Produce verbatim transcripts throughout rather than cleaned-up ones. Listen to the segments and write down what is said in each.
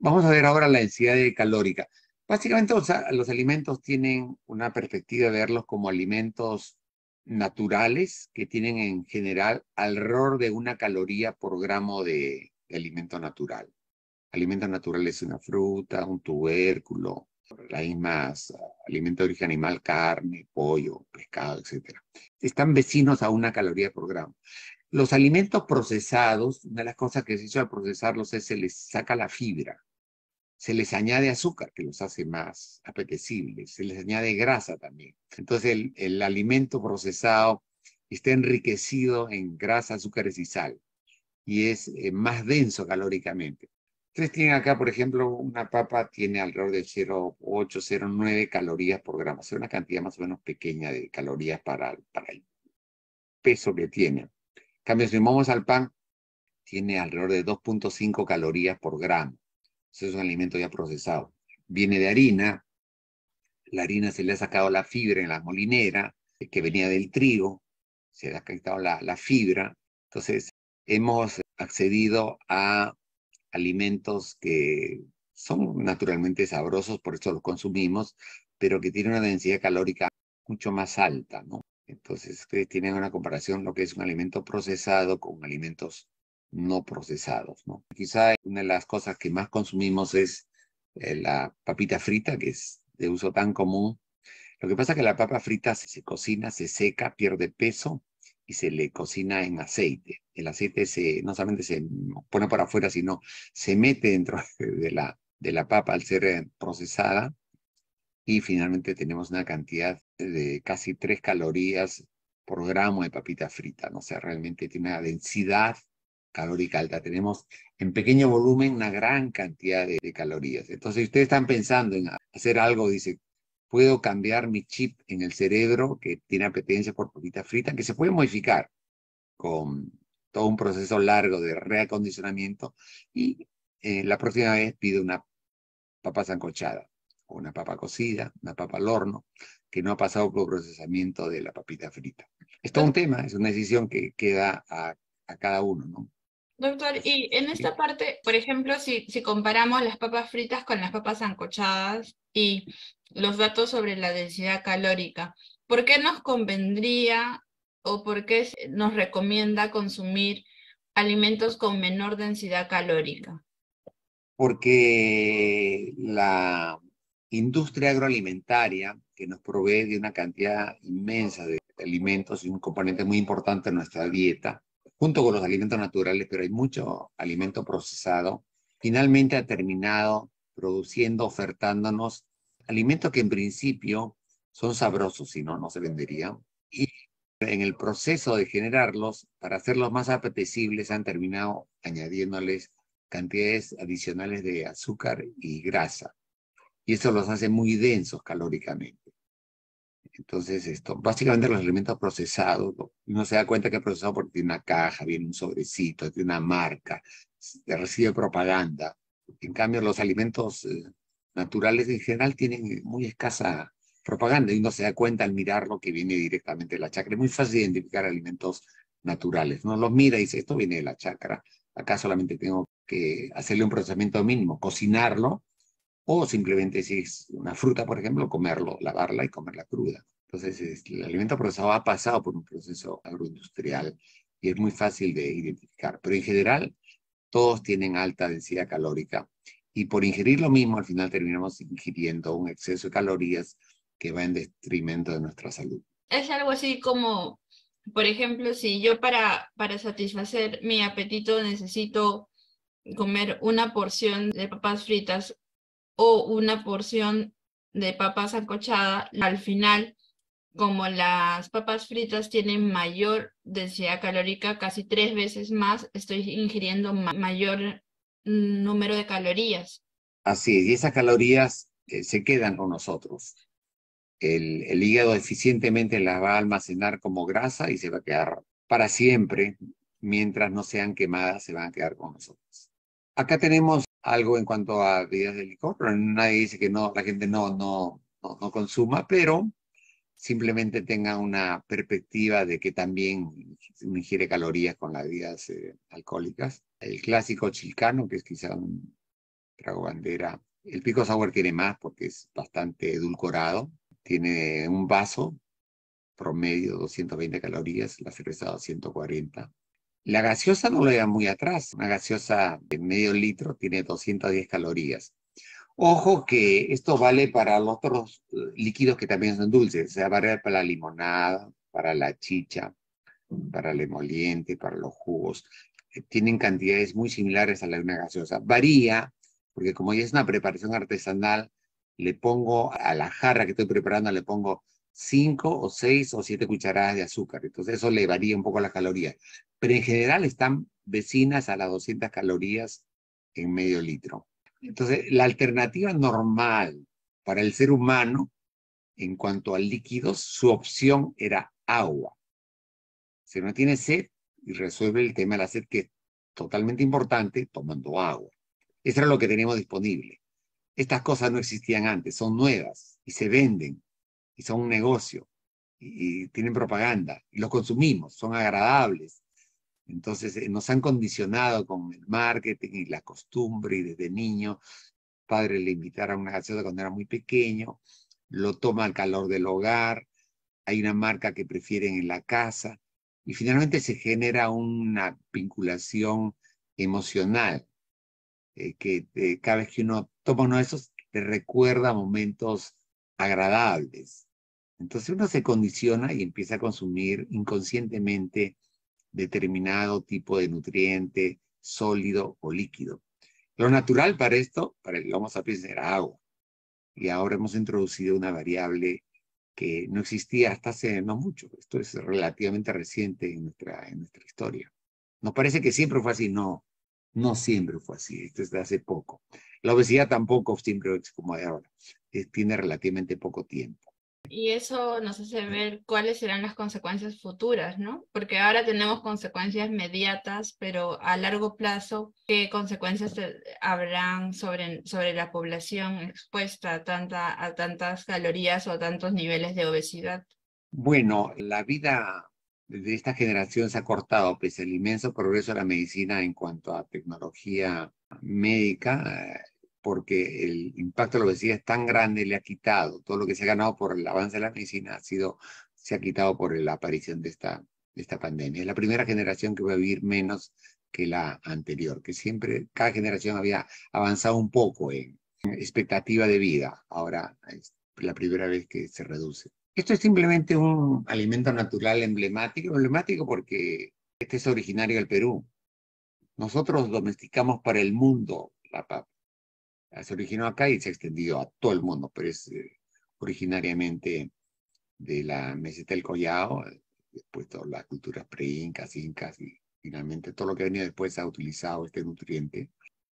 Vamos a ver ahora la densidad calórica. Básicamente los, los alimentos tienen una perspectiva de verlos como alimentos naturales que tienen en general alrededor de una caloría por gramo de, de alimento natural. Alimento natural es una fruta, un tubérculo, las mismas alimentos de origen animal, carne, pollo, pescado, etcétera. Están vecinos a una caloría por gramo. Los alimentos procesados, una de las cosas que se hizo al procesarlos es se les saca la fibra. Se les añade azúcar, que los hace más apetecibles. Se les añade grasa también. Entonces, el, el alimento procesado está enriquecido en grasa, azúcares y sal. Y es eh, más denso calóricamente. Ustedes tienen acá, por ejemplo, una papa tiene alrededor de cero coma ocho, cero coma nueve calorías por gramo. Es una cantidad más o menos pequeña de calorías para, para el peso que tiene. En cambio, si vamos al pan, tiene alrededor de dos punto cinco calorías por gramo. Eso es un alimento ya procesado. Viene de harina. La harina se le ha sacado la fibra en la molinera, que venía del trigo. Se le ha quitado la, la fibra. Entonces, hemos accedido a alimentos que son naturalmente sabrosos, por eso los consumimos, pero que tienen una densidad calórica mucho más alta, ¿no? Entonces, ustedes tienen una comparación lo que es un alimento procesado con alimentos no procesados, ¿no? Quizá una de las cosas que más consumimos es eh, la papita frita, que es de uso tan común. Lo que pasa es que la papa frita se, se cocina, se seca, pierde peso y se le cocina en aceite. El aceite se, no solamente se pone por afuera, sino se mete dentro de la, de la papa al ser procesada. Y finalmente tenemos una cantidad de casi tres calorías por gramo de papita frita, ¿no? O sea, realmente tiene una densidad calórica alta. Tenemos en pequeño volumen una gran cantidad de, de calorías. Entonces, si ustedes están pensando en hacer algo, dice, puedo cambiar mi chip en el cerebro que tiene apetencia por papita frita, que se puede modificar con todo un proceso largo de reacondicionamiento, y eh, la próxima vez pido una papa sancochada, o una papa cocida, una papa al horno, que no ha pasado por procesamiento de la papita frita. Es todo un tema, es una decisión que queda a, a cada uno, ¿no? Doctor, y en esta parte, por ejemplo, si, si comparamos las papas fritas con las papas sancochadas y los datos sobre la densidad calórica, ¿por qué nos convendría o por qué nos recomienda consumir alimentos con menor densidad calórica? Porque la industria agroalimentaria, que nos provee de una cantidad inmensa de alimentos y un componente muy importante de nuestra dieta, junto con los alimentos naturales, pero hay mucho alimento procesado, finalmente ha terminado produciendo, ofertándonos alimentos que en principio son sabrosos, si no, no se venderían. Y en el proceso de generarlos, para hacerlos más apetecibles, han terminado añadiéndoles cantidades adicionales de azúcar y grasa. Y eso los hace muy densos calóricamente. Entonces, esto, básicamente los alimentos procesados, uno se da cuenta que es procesado porque tiene una caja, viene un sobrecito, tiene una marca, recibe propaganda. En cambio, los alimentos eh, naturales en general tienen muy escasa propaganda y uno se da cuenta al mirarlo que viene directamente de la chacra. Es muy fácil identificar alimentos naturales. Uno los mira y dice, esto viene de la chacra. Acá solamente tengo que hacerle un procesamiento mínimo, cocinarlo, o simplemente si es una fruta, por ejemplo, comerlo, lavarla y comerla cruda. Entonces, es, el alimento procesado ha pasado por un proceso agroindustrial y es muy fácil de identificar. Pero en general, todos tienen alta densidad calórica y por ingerir lo mismo, al final terminamos ingiriendo un exceso de calorías que va en detrimento de nuestra salud. Es algo así como, por ejemplo, si yo para, para satisfacer mi apetito necesito comer una porción de papas fritas o una porción de papa sancochada, al final, como las papas fritas tienen mayor densidad calórica, casi tres veces más, estoy ingiriendo ma mayor número de calorías. Así es, y esas calorías eh, se quedan con nosotros. El, el hígado eficientemente las va a almacenar como grasa y se va a quedar para siempre. Mientras no sean quemadas, se van a quedar con nosotros. Acá tenemos algo en cuanto a bebidas de licor, pero nadie dice que no, la gente no, no, no, no consuma, pero simplemente tenga una perspectiva de que también uno ingiere calorías con las bebidas eh, alcohólicas. El clásico chilcano, que es quizá un trago bandera. El pisco sour tiene más porque es bastante edulcorado. Tiene un vaso promedio doscientas veinte calorías, la cerveza ciento cuarenta. La gaseosa no lo lleva muy atrás. Una gaseosa de medio litro tiene doscientas diez calorías. Ojo que esto vale para los otros líquidos que también son dulces. O sea, vale para la limonada, para la chicha, para el emoliente, para los jugos. Tienen cantidades muy similares a la de una gaseosa. Varía, porque como ya es una preparación artesanal, le pongo a la jarra que estoy preparando, le pongo cinco o seis o siete cucharadas de azúcar. Entonces eso le varía un poco las calorías. Pero en general están vecinas a las doscientas calorías en medio litro. Entonces la alternativa normal para el ser humano en cuanto a líquidos, su opción era agua. Si no tiene sed, y resuelve el tema de la sed, que es totalmente importante, tomando agua. Eso era lo que teníamos disponible. Estas cosas no existían antes, son nuevas y se venden y son un negocio y, y tienen propaganda y los consumimos, son agradables. Entonces eh, nos han condicionado con el marketing y la costumbre y desde niño, padre le invitaron a una gaseosa cuando era muy pequeño, lo toma al calor del hogar, hay una marca que prefieren en la casa y finalmente se genera una vinculación emocional eh, que eh, cada vez que uno toma uno de esos te recuerda momentos agradables. Entonces uno se condiciona y empieza a consumir inconscientemente determinado tipo de nutriente sólido o líquido. Lo natural para esto, para el Homo sapiens, era agua. Y ahora hemos introducido una variable que no existía hasta hace no mucho. Esto es relativamente reciente en nuestra, en nuestra historia. Nos parece que siempre fue así. No, no siempre fue así. Esto es de hace poco. La obesidad tampoco siempre es como de ahora. Es, tiene relativamente poco tiempo. Y eso nos hace ver cuáles serán las consecuencias futuras, ¿no? Porque ahora tenemos consecuencias inmediatas, pero a largo plazo, ¿qué consecuencias habrán sobre, sobre la población expuesta a, tanta, a tantas calorías o a tantos niveles de obesidad? Bueno, la vida de esta generación se ha cortado pese al inmenso progreso de la medicina en cuanto a tecnología médica, eh, porque el impacto de la obesidad es tan grande, le ha quitado todo lo que se ha ganado por el avance de la medicina, ha sido, se ha quitado por la aparición de esta, de esta pandemia. Es la primera generación que va a vivir menos que la anterior, que siempre, cada generación había avanzado un poco en expectativa de vida. Ahora es la primera vez que se reduce. Esto es simplemente un alimento natural emblemático, emblemático porque este es originario del Perú. Nosotros domesticamos para el mundo la papa. Se originó acá y se ha extendido a todo el mundo, pero es eh, originariamente de la meseta del Collao, después todas las culturas pre-incas, incas y finalmente todo lo que ha venido después ha utilizado este nutriente.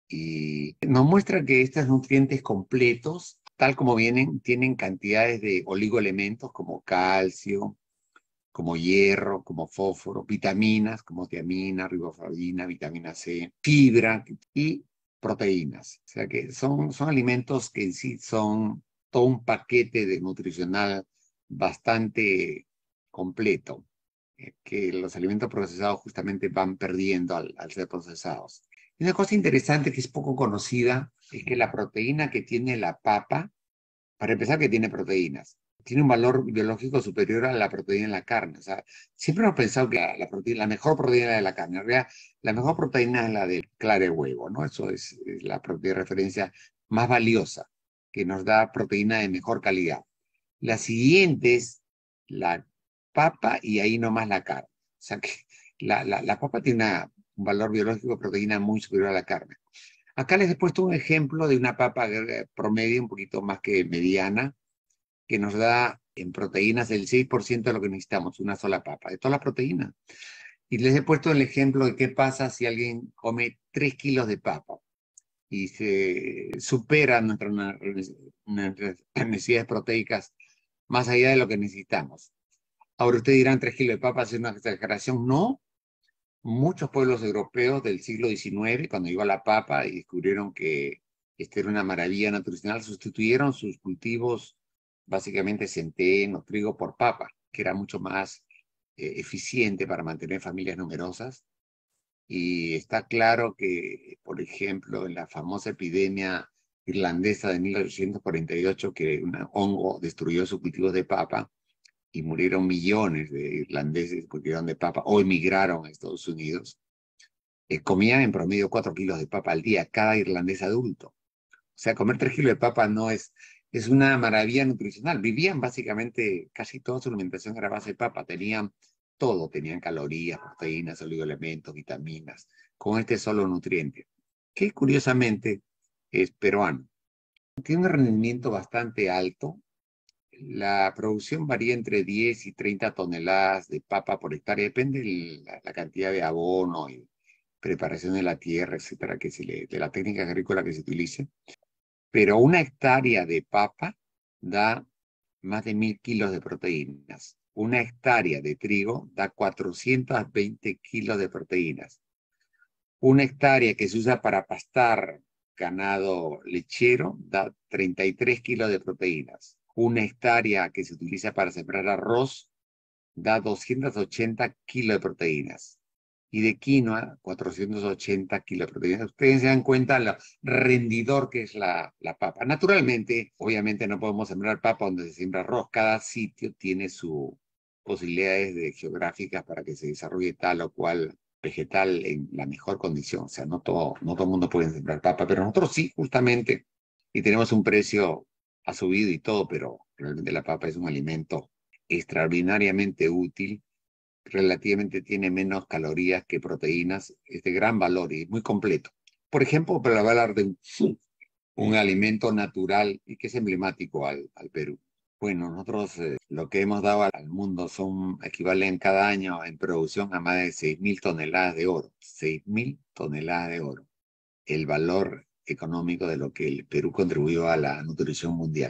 Y nos muestra que estos nutrientes completos, tal como vienen, tienen cantidades de oligoelementos como calcio, como hierro, como fósforo, vitaminas como tiamina, riboflavina, vitamina C, fibra y proteínas. O sea que son, son alimentos que en sí son todo un paquete de nutricional bastante completo, eh, que los alimentos procesados justamente van perdiendo al, al ser procesados. Y una cosa interesante que es poco conocida es que la proteína que tiene la papa, para empezar, que tiene proteínas, tiene un valor biológico superior a la proteína en la carne. O sea, siempre hemos pensado que la, la, proteína, la mejor proteína es de la carne. En realidad, la mejor proteína es la del claro de huevo, ¿no? Eso es, es la proteína de referencia más valiosa, que nos da proteína de mejor calidad. La siguiente es la papa y ahí nomás la carne. O sea que la, la, la papa tiene una, un valor biológico de proteína muy superior a la carne. Acá les he puesto un ejemplo de una papa promedio, un poquito más que mediana, que nos da en proteínas el seis por ciento de lo que necesitamos, una sola papa, de toda la proteína. Y les he puesto el ejemplo de qué pasa si alguien come tres kilos de papa y se supera nuestras necesidades proteicas más allá de lo que necesitamos. Ahora ustedes dirán, tres kilos de papa es una exageración. No, muchos pueblos europeos del siglo diecinueve, cuando llegó la papa y descubrieron que esta era una maravilla nutricional, sustituyeron sus cultivos, básicamente centeno, trigo, por papa, que era mucho más eh, eficiente para mantener familias numerosas Y está claro que, por ejemplo, en la famosa epidemia irlandesa de mil ochocientos cuarenta y ocho, que un hongo destruyó sus cultivos de papa y murieron millones de irlandeses porque eran de papa o emigraron a Estados Unidos, eh, comían en promedio cuatro kilos de papa al día, cada irlandés adulto. O sea, comer tres kilos de papa no es, es una maravilla nutricional. Vivían básicamente, casi toda su alimentación era a base de papa. Tenían todo, tenían calorías, proteínas, oligoelementos, vitaminas, con este solo nutriente, que curiosamente es peruano. Tiene un rendimiento bastante alto. La producción varía entre diez y treinta toneladas de papa por hectárea, depende de la, la cantidad de abono y preparación de la tierra, etcétera, que se le, de la técnica agrícola que se utilice. Pero una hectárea de papa da más de mil kilos de proteínas. Una hectárea de trigo da cuatrocientos veinte kilos de proteínas. Una hectárea que se usa para pastar ganado lechero da treinta y tres kilos de proteínas. Una hectárea que se utiliza para sembrar arroz da doscientos ochenta kilos de proteínas. Y de quinoa, cuatrocientos ochenta kilos de proteínas. Ustedes se dan cuenta lo rendidor que es la, la papa. Naturalmente, obviamente no podemos sembrar papa donde se siembra arroz. Cada sitio tiene sus posibilidades de geográficas para que se desarrolle tal o cual vegetal en la mejor condición. O sea, no todo, no todo el mundo puede sembrar papa, pero nosotros sí, justamente, y tenemos un precio, ha subido y todo, pero realmente la papa es un alimento extraordinariamente útil, relativamente tiene menos calorías que proteínas, es de gran valor y muy completo. Por ejemplo, para hablar de un, un alimento natural y que es emblemático al, al Perú. Bueno, nosotros eh, lo que hemos dado al mundo son, equivalen cada año en producción a más de seis mil toneladas de oro. seis mil toneladas de oro. El valor económico de lo que el Perú contribuyó a la nutrición mundial.